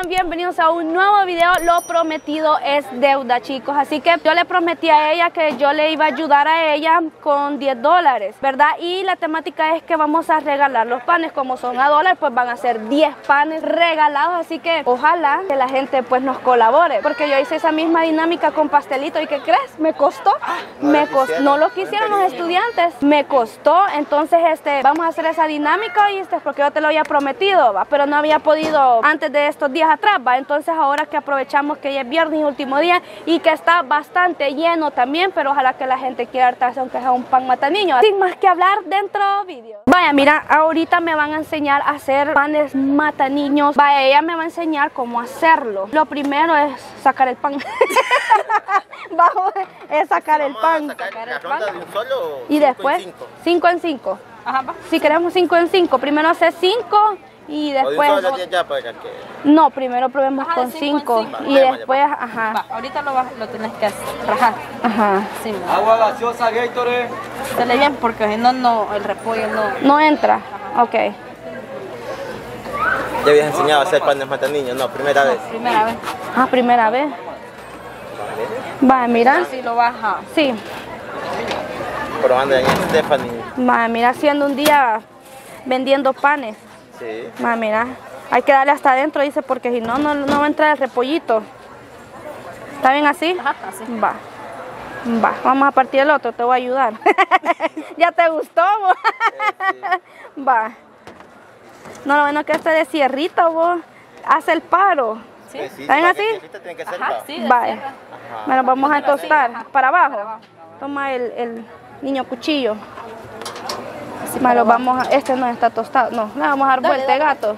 Sean bienvenidos a un nuevo video. Lo prometido es deuda, chicos. Así que yo le prometí a ella que yo le iba a ayudar a ella con $10, ¿verdad? Y la temática es que vamos a regalar los panes. Como son a dólar, pues van a ser 10 panes regalados. Así que ojalá que la gente pues nos colabore. Porque yo hice esa misma dinámica con pastelito. ¿Y qué crees? Me costó. No lo quisieron los estudiantes. Me costó. Entonces vamos a hacer esa dinámica, ¿oíste? Porque yo te lo había prometido, ¿va? Pero no había podido antes de estos días atrás, ¿va? Entonces ahora que aprovechamos que ya es viernes y último día y que está bastante lleno también, pero ojalá que la gente quiera hartarse aunque sea un pan mata niño. Sin más que hablar, dentro vídeo. Vaya, mira, ahorita me van a enseñar a hacer panes mata niños. Vaya, ella me va a enseñar cómo hacerlo. Lo primero es sacar el pan. Bajo es sacar el pan. Sacar el pan. De un solo, y después 5 en 5. Ajá, va. Si queremos 5 en 5, primero hacer 5 y después... O de un solo ya para que... No, primero probemos con 5 y después, ajá. Va, ahorita lo tenés que rajar. Ajá. Sí, Agua gaseosa, Gatorade. dale bien porque si no, el repollo no... No entra, ok. Ya habías enseñado a hacer panes mata niños, no, primera vez. Primera vez. Ah, primera vez. Va, mira. Así lo baja. Sí. Probando en Stephanie. Va, mira, haciendo un día vendiendo panes. Sí. Va, mira. Hay que darle hasta adentro, dice, porque si no, no va a entrar el repollito. ¿Está bien así? Ajá, así. Va. Va, vamos a partir el otro, te voy a ayudar. ¿Ya te gustó, vos? Sí. Va. No, lo bueno es que de cierrito, vos. Hace el paro. ¿Sí? ¿Está bien así? Tiene que ser, Ajá, va. sí. de Vale. cierra. Bueno, vamos a tostar. Ajá. Para abajo. Para abajo. Toma el niño cuchillo. Así Bueno, para abajo. vamos a... Este no está tostado. No, le vamos a dar Dale, vuelta, dale. gato.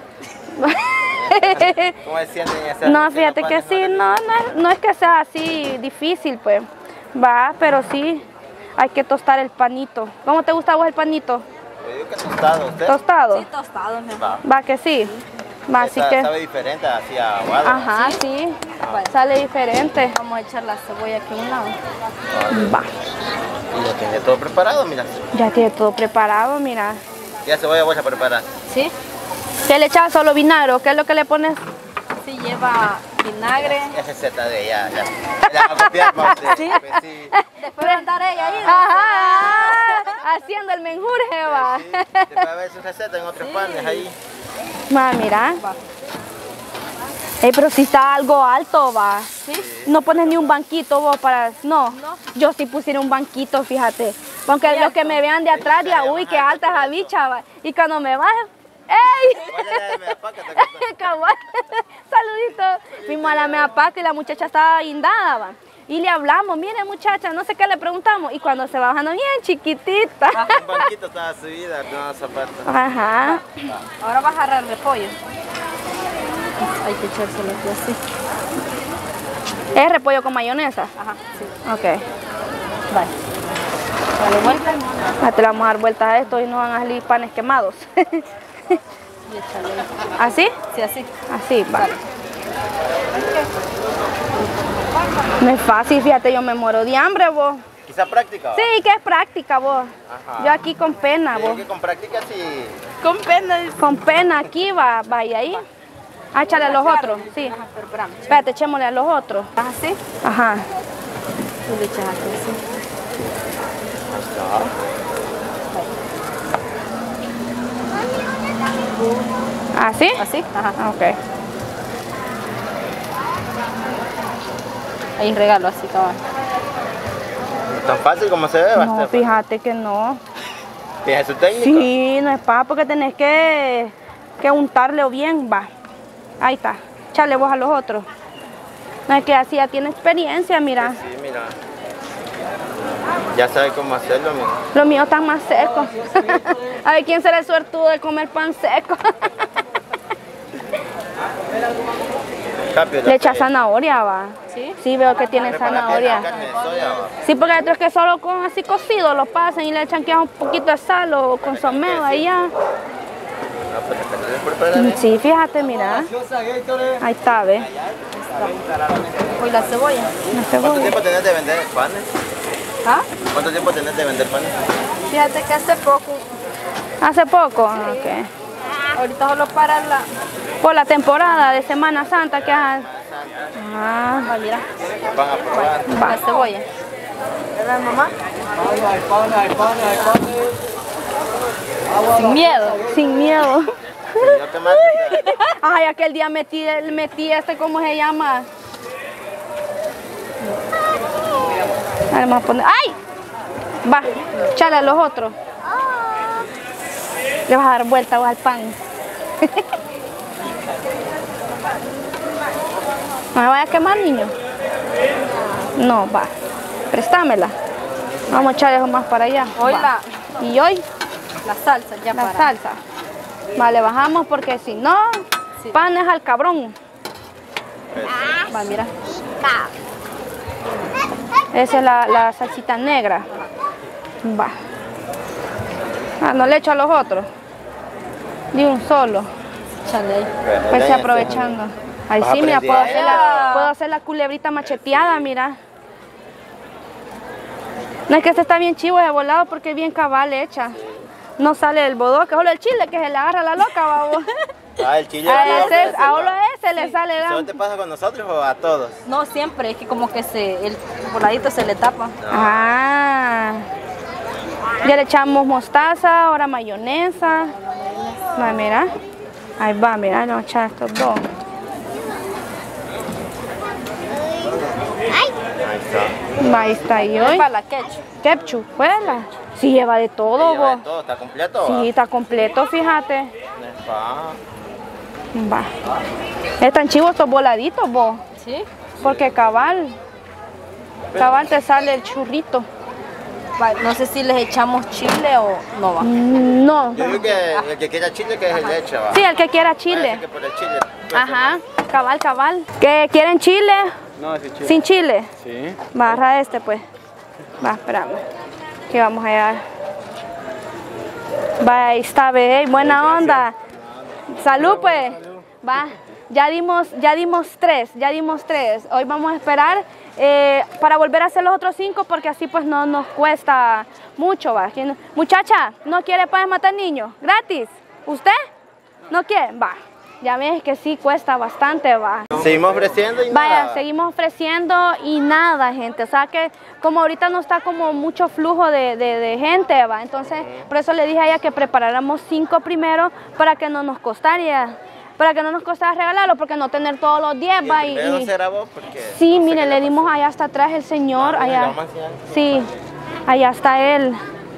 ¿Cómo se sienten hacer? No, fíjate que sí, no es que sea así difícil, pues. Va, pero sí, hay que tostar el panito. ¿Cómo te gusta a vos el panito? Yo digo que tostado, ¿usted? ¿Tostado? Sí, tostado, mi amor. Va. Va que sí. Va, así que... Sabe diferente, así aguado. Ajá, sí. Sale diferente. Vamos a echar la cebolla aquí a un lado. Va. Y lo tiene todo preparado, mira. Ya tiene todo preparado, mira. Ya cebolla voy a preparar. ¿Sí? ¿Qué le echas? ¿Solo vinagre o qué es lo que le pones? Sí, lleva vinagre. Ya receta de ella, ya. Ya va a copiar para usted. ¿Sí? Pues sí. Después va a andar ella ahí. Ajá, haciendo el menjurje, va. Sí. Después va a ver su receta en otros panes ahí. Va, mira. Va. Ey, pero si está algo alto, va. ¿Sí? No pones ni un banquito vos para... No, No. yo sí pusiera un banquito, fíjate. Aunque los que me vean de atrás digan, uy, qué alta esa bicha, va. Y cuando me baje, ¡ey! Cabal. Saludito. Fuimos a la Meapaca y la muchacha estaba guindada, va. Y le hablamos, mire muchacha, no sé qué le preguntamos. Y cuando se va bajando bien chiquitita. Un banquito estaba subida, no zapatos. Ajá. Ahora vas a agarrar el repollo. Hay que echárselo aquí así. ¿Es repollo con mayonesa? Ajá, sí. Ok. Vale. Dale vuelta. Ya te le vamos a dar vueltas a esto y no van a salir panes quemados. Y échale. ¿Así? Sí, así. Así, va. No es fácil, fíjate, yo me muero de hambre, vos. Quizá práctica. ¿va? Sí, que es práctica, vos. Ajá. Yo aquí con pena, Digo vos. que con práctica sí. Con pena. Con pena aquí va, y ahí. Ah, échale a los otros, sí. Ajá, pero espérame. Espérate, echémosle a los otros. Así. Ajá. Tú le echas aquí así. ¿Así? Así. Ajá. Ok. Ahí regalo así, cabal. Tan fácil como se ve, No, bastante. fíjate que no. ¿Tiene su técnica? Sí, no es para porque tenés que untarle bien, va. Ahí está. Echarle vos a los otros. No es que así ya tiene experiencia, mira. Sí, mira. Ya sabe cómo hacerlo, mira. Los míos están más secos. A ver quién será el suertudo de comer pan seco. Rápido, Le echa zanahoria, va. ¿Sí? Sí, veo que tiene Prepara bien zanahoria. la carne de soya, va. Sí, porque hay otros que solo con así cocido lo pasan y le echan quizás un poquito de sal o consomé ahí ya. No, pues la carne de preparar, ¿eh? Sí, fíjate, mira. Gaseosa, Gatorade. Ahí está, ve. Hoy la cebolla. No sé, ¿Cuánto voy. tiempo tenés de vender panes? ¿Ah? ¿Cuánto tiempo tenés de vender panes? Fíjate que hace poco. ¿Hace poco? Ah, ok. Ahorita solo para la... Por la temporada de Semana Santa que hay. Ah, Va, mira. Van a probar. La cebolla. ¿Verdad, mamá? Hay pan, hay pan, hay pan. Sin miedo. sin miedo. No te mates. Ay, aquel día metí ¿cómo se llama? Ahora vamos a poner. ¡Ay! Va, échale a los otros. Le vas a dar vuelta al pan. ¿No me vaya a quemar, niño? No, va. Préstamela. Vamos a echarle más para allá. Hoy Va. ¿Y hoy? la salsa ya La para... salsa. Vale, bajamos porque si no, Sí. pan es al cabrón. Va, mira. Esa es la salsita negra. Va. Ah, no le echo a los otros. Ni un solo. Échale ahí. Pues aprovechando. Ahí Vas sí, mira, aprendiendo. puedo hacer la culebrita macheteada, mira. No es que este está bien chivo de volado porque es bien cabal hecha. No sale el bodoque, solo el chile que se le agarra la loca, babo. Ah, el chile. A ahora ese le sale ¿Eso la... te pasa con nosotros o a todos? No, siempre, es que como que el voladito se le tapa. Ah. Ya le echamos mostaza, ahora mayonesa. Va, mira. Ahí va, mira, vamos a echar estos dos. Ahí está. Va, ahí está. Y hoy, Para la ketchup. ketchup, ¿fuera? Sí, lleva de todo, Lleva de vos. todo, ¿está completo? Sí, está completo, fíjate. Va. Va. Están chivos estos voladitos, vos. ¿Sí? Porque cabal te sale el churrito. Va, no sé si les echamos chile o no va. No. Yo digo que el que quiera chile que se le eche, va. Sí, el que quiera Parece chile. que por el chile. Ajá, cabal. ¿Que quieren chile? No, ese chile. ¿Sin chile? Sí. Va, agarra este pues. Va, espérame. Que vamos allá. Va, ahí está, ve, buena onda. Salud pues. Va, ya dimos tres. Hoy vamos a esperar para volver a hacer los otros 5 porque así pues no nos cuesta mucho, va. Muchacha, ¿no quiere para matar niños? ¿Gratis? ¿Usted? ¿No quiere? Va. Ya ves que sí cuesta bastante, va. Seguimos ofreciendo y Vaya, nada. seguimos ofreciendo y nada, gente. O sea que como ahorita no está como mucho flujo de gente, va. Entonces, por eso le dije a ella que preparáramos 5 primero para que no nos costara. Para que no nos costara regalarlo, porque no tener todos los 10, va. Primero será vos porque... Sí, no sé mire, qué le le dimos pasó. allá hasta atrás el señor, Ah, allá. vamos a enseñar. Sí, allá está él.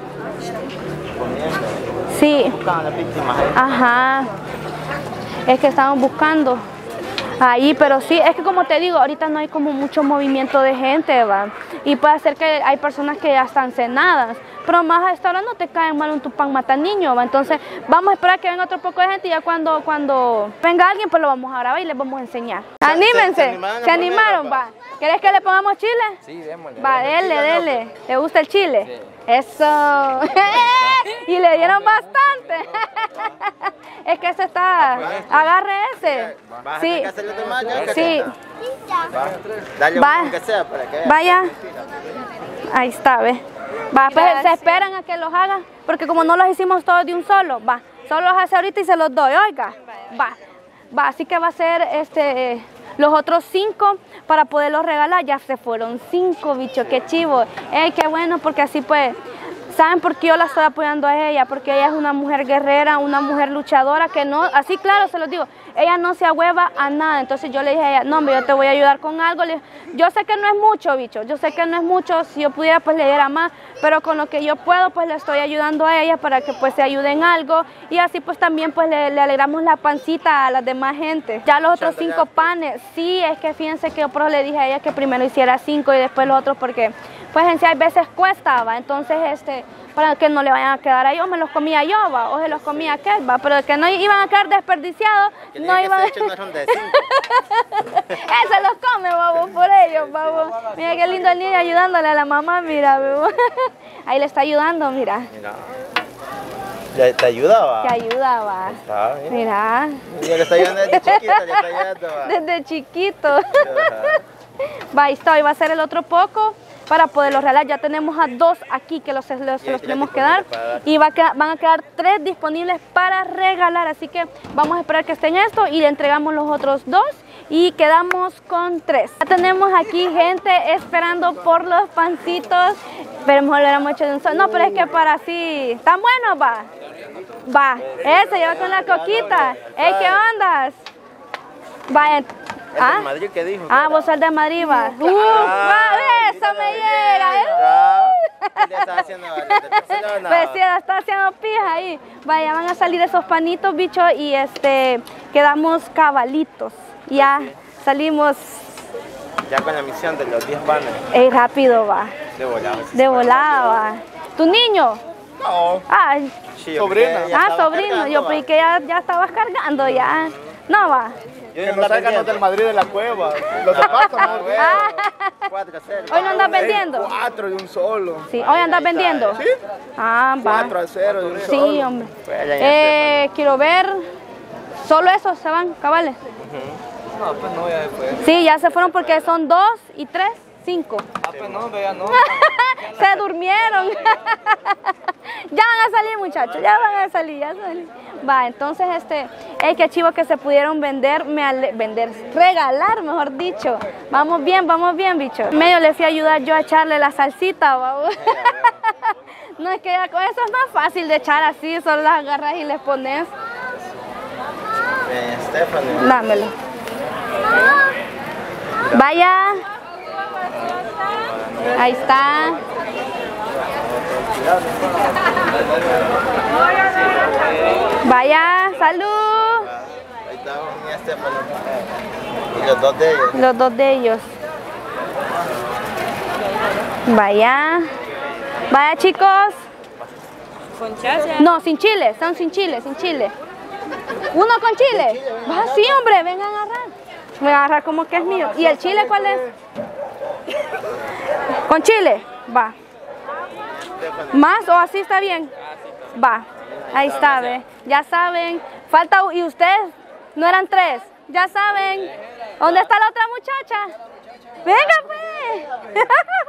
Sí. Buscan a las víctimas ahí. Ajá, es que estaban buscando ahí, pero sí, es que como te digo, ahorita no hay como mucho movimiento de gente, va, y puede ser que hay personas que ya están cenadas, pero más a esta hora no te cae mal un tupán mata niño, va, entonces vamos a esperar que venga otro poco de gente y ya cuando venga alguien pues lo vamos a grabar y les vamos a enseñar. Anímense, se animaron, va. ¿Querés que le pongamos chile? Sí, démosle. Va, dele. ¿Le gusta el chile? Sí. Eso. Y le dieron bastante. Es que ese está. Agarre ese. ¿Vas a Sí. tener que hacerle de más ya? Sí. Va. Dale Va. un que sea para que vea. Vaya. Ahí está, ve. Va, pues Gracias. se esperan a que los haga. Porque como no los hicimos todos de un solo, va. Solo los hace ahorita y se los doy, oiga. Va, así que va a ser los otros 5 para poderlos regalar. Ya se fueron 5, bicho, qué chivo. Qué bueno, porque así pues, ¿saben por qué yo la estoy apoyando a ella? Porque ella es una mujer guerrera, una mujer luchadora que no, así claro se los digo, ella no se ahueva a nada. Entonces yo le dije a ella, no, hombre, yo te voy a ayudar con algo. Yo sé que no es mucho, bicho, yo sé que no es mucho, si yo pudiera pues le diera más, pero con lo que yo puedo pues le estoy ayudando a ella para que pues se ayude en algo y así pues también pues le alegramos la pancita a las demás gente. Ya los otros 5 panes, sí, es que fíjense que yo por eso le dije a ella que primero hiciera 5 y después los otros porque pues en sí hay veces cuesta, va, entonces para que no le vayan a quedar a ellos, me los comía yo, va, o se los comía aquel, va, pero que no iban a quedar desperdiciados, no iban Ese no son de 5. Él se los come, babo, por ellos, babo. Mira qué lindo el niño ayudándole a la mamá, mira, babo. Ahí le está ayudando, mira. Mira. ¿Ya te ayudaba? Que ayudaba. Está bien. Mira, Ya le está ayudando desde chiquita, le está ayudando. Va. desde chiquito. Ajá. Va, ahí está, y va a ser el otro poco para poderlos regalar. Ya tenemos a 2 aquí que los tenemos que dar y van a quedar 3 disponibles para regalar. Así que vamos a esperar que estén estos y le entregamos los otros 2 y quedamos con 3. Ya tenemos aquí gente esperando por los pancitos, pero mejor lo hubiéramos hecho de un solo. No, pero es que para así, ¿están buenos? Va. Va, ese lleva con la coquita. Ey, ¿qué ondas? Va, ¿El de Madrid qué dijo? Ah, vos sos de Madrid, va. Eso me llega. ¿Qué le estás haciendo? Pues sí, la está haciendo pija ahí. Vaya, van a salir esos panitos, bicho, y quedamos cabalitos. Ya salimos. Ya con la misión de los 10 panes. Rápido, va. De volada. De volada, va. ¿Tu niño? No. Ah, Sí, sobrino. sobrino. Yo pensé que ya estabas cargando ya. No, va. Que no salgan los del Madrid de la cueva. Los zapatos, ¿no? 4-0. ¿Hoy no andas vendiendo? 4 de un solo. Sí, ¿hoy andas vendiendo? Sí. Ah, va. 4-0 de un solo. Sí, hombre. Quiero ver. ¿Solo esos se van, cabales? No, pues no, ya después. Sí, ya se fueron porque son 2 y 3, 5. Ah, pues no, vea, no. Se durmieron. Ya van a salir, muchachos, ya van a salir, Va, entonces qué chivo que se pudieron regalar, mejor dicho. Vamos bien, bicho. Medio le fui a ayudar yo a echarle la salsita, babo. No, es que con eso es más fácil de echar así, solo las agarras y les pones. Stephanie. Dámelo. Vaya. Ahí está. Vaya, salud. Ahí está Stephanie. Y los 2 de ellos. Los 2 de ellos. Vaya. Vaya, chicos. Con chacha. No, sin chile, son sin chile. ¿Uno con chile? Va, sí, hombre, vengan a agarrar. Me voy a agarrar como que es mío. ¿Y el chile cuál es? ¿Con chile? Va. ¿Más o así está bien? Va. Ahí está, ve. Ya saben. Falta, ¿y ustedes? ¿No eran 3? Ya saben. ¿Dónde está la otra muchacha? Venga, pues.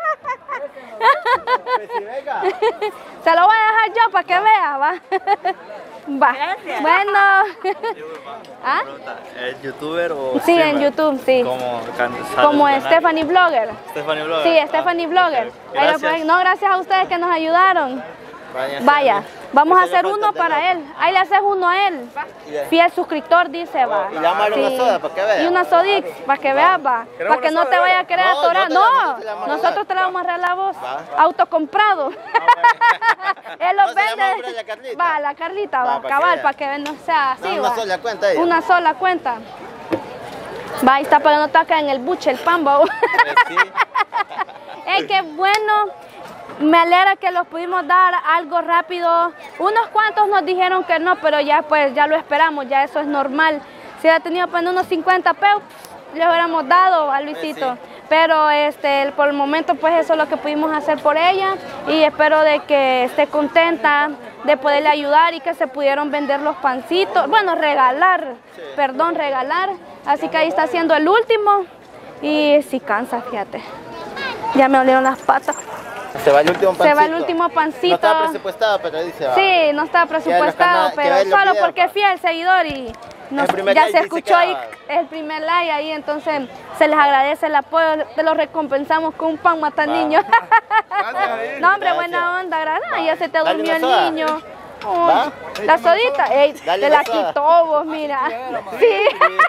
Se lo voy a dejar yo para que vea, va. Va. Gracias. Bueno. ¿Ah? ¿Es youtuber o Sí, en YouTube, sí. Como Stephanie Blogger. Stephanie Blogger. Sí, Stephanie Blogger. Ahí lo pueden- No, gracias a ustedes que nos ayudaron. Vaya, vamos a hacer uno para él. Ahí le haces uno a él. Fiel suscriptor, dice, va. Y le vamos a dar una soda para que vea. Y una sodix, para que veas, va. Para que no te vaya a querer atorar. No, nosotros te la vamos a regalar a vos. Autocomprado. Él los vende. Va, la Carlita, va. Cabal, para que no sea así, va. Una sola cuenta ella. Una sola cuenta. Va, ahí está para que no toque en el buche, el pan, va. Sí. Es que bueno. Me alegra que los pudimos dar algo rápido. Unos cuantos nos dijeron que no, pero ya pues ya lo esperamos, ya eso es normal. Si hubiera tenido pues unos 50 pesos, le hubiéramos dado a Luisito. Sí. Pero por el momento pues eso es lo que pudimos hacer por ella y espero de que esté contenta de poderle ayudar y que se pudieron vender los pancitos. Bueno, regalar, perdón, regalar. Así que ahí está haciendo el último y sí cansa, fíjate. Ya me dolieron las patas. Se va el último pancito. Se va el último pancito. No estaba presupuestado, pero dice va. Sí, no estaba presupuestado, pero solo porque es fiel seguidor y ya se escuchó ahí el primer like ahí, entonces se les agradece el apoyo, te lo recompensamos con un pan mata niño. No, hombre, buena onda, gracias. Ya se te durmió el niño. La sodita, te la quitó vos, mira. Sí.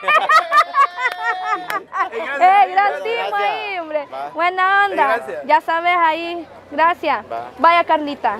Gracias ahí, hombre. Buena onda. Ya sabes ahí. Gracias. Vaya, Carlita.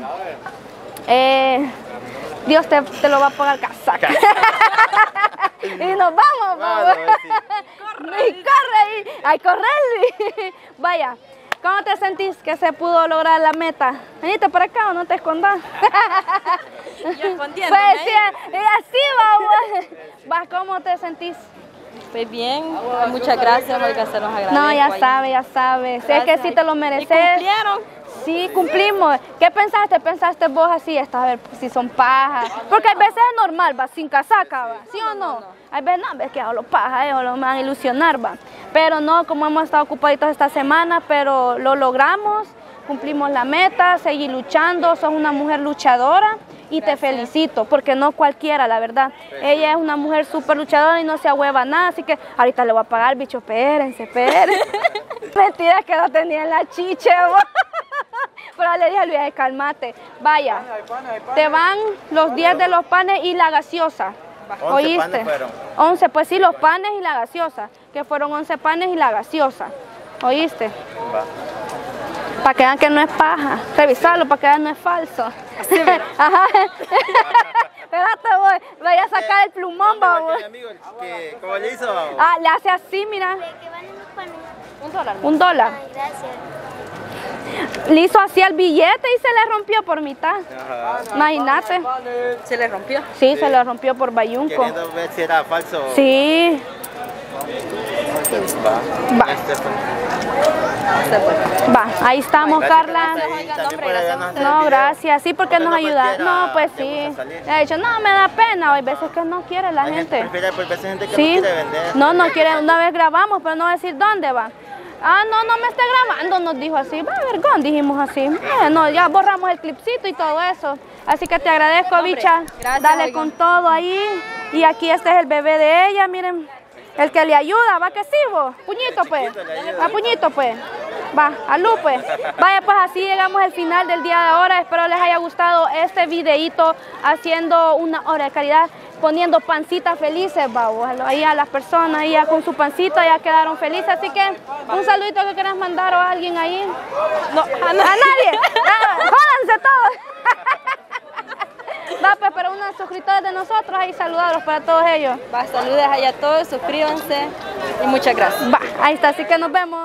Dios te lo va a pagar casaca. Y nos vamos, vamos. Y corre ahí. Ay, correr. Vaya. ¿Cómo te sentís que se pudo lograr la meta? Venite para acá o no te escondas. Yo escondiendo. Pues sí, y así vamos. Va, ¿cómo te sentís? Pues bien, muchas gracias, oiga, se nos agradece. No, ya sabes. Si es que sí te lo mereces. ¿Y cumplieron? sí, cumplimos. ¿Qué pensaste? ¿Pensaste vos así? A ver si son pajas. Porque a veces es normal, va, sin casaca, va. ¿Sí o no? Hay veces no, ves que a los pajas, ellos lo van a ilusionar, va. Pero no, como hemos estado ocupaditos esta semana, pero lo logramos, cumplimos la meta, seguí luchando, sos una mujer luchadora. Y te felicito, porque no cualquiera, la verdad. Ella es una mujer súper luchadora y no se ahueva nada, así que ahorita le voy a pagar, bicho, espérense. Mentira que no tenía en la chiche, pero le dije a Luis, cálmate, vaya, te van los 10 de los panes y la gaseosa. 11 ¿Oíste? panes fueron. 11, pues sí, los panes y la gaseosa, que fueron 11 panes y la gaseosa. ¿Oíste? Va. Para que vean que no es paja. Revisarlo para que vean que no es falso. Ajá. Espérate, vaya a sacar el plumón, vamos. ¿Cómo le hizo? Ah, le hace así, mira. $1. Gracias. Le hizo así al billete y se le rompió por mitad. Imagínate. ¿Se le rompió? Sí, se le rompió por bayunco. Queriendo ver si era falso. Sí. Va. Va, ahí estamos, Carla. No, gracias. Sí, porque nos ayuda. No, pues sí. Le he dicho, no, me da pena. Hay veces que no quiere la gente. Sí. No, no quiere. Una vez grabamos, pero no va a decir dónde va. Ah, no, no me esté grabando, nos dijo así. Va, vergón, dijimos así. No, ya borramos el clipcito y todo eso. Así que te agradezco, bicha. Dale con todo ahí. Y aquí este es el bebé de ella, miren. El que le ayuda, va que sí, vos. Puñito, pues. A puñito, pues. Va, a luz, pues. Vaya, pues así llegamos al final del día de ahora. Espero les haya gustado este videito haciendo una obra de caridad, poniendo pancitas felices, vamos. Ahí a las personas, ahí ya con su pancita ya quedaron felices. Así que un saludito que quieras mandar a alguien ahí. No, a nadie. Jódanse todos. Va, pues, pero unos suscriptores de nosotros ahí, saludarlos para todos ellos. Va, saludos allá a todos, suscríbanse y muchas gracias. Va, ahí está, así que nos vemos.